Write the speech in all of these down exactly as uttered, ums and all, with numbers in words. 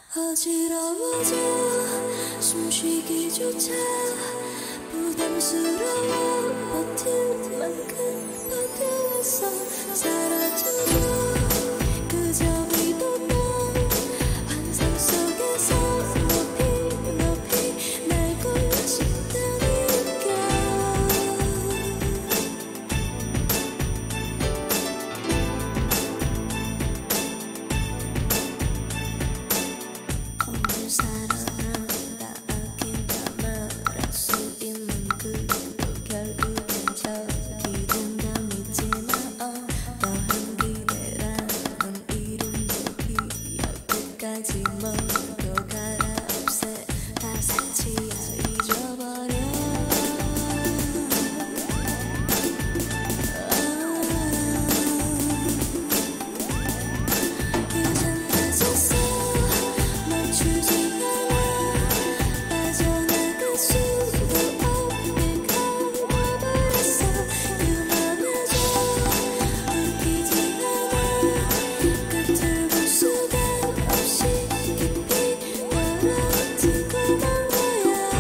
어지러워져 숨쉬기조차 부담스러워 버틸 만큼 버텨왔어. 사라져줘 그저 믿었던 환상 속에서 높이 높이 날고 싶다니까. 오늘 살아난다 아낀다 말할 수 있는 그것도 결국엔 저기든 다 믿지마. 어떠한 기대라는 이름도 기억 끝까지 멀고 가라 없애 다 사치야 잊어버려. 이젠 늦었어 멈추지 않아. 빠져나갈 수도 없게 가버렸어. 그만해줘 웃기지 않아. 끝을 볼 수가 없이 깊이 멀어지고 만 거야.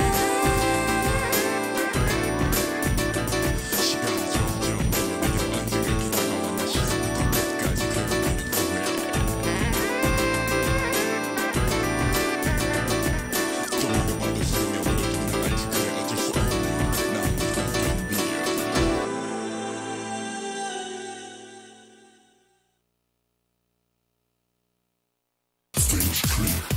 시간이 점점 흘러가며 언젠가 다가와 나 시작부터 끝까지 그렇게 좀더 봐도 스며 오늘도 나갈지 그래 어쩔 수 없네. 난 네가 경비야. Strange creep.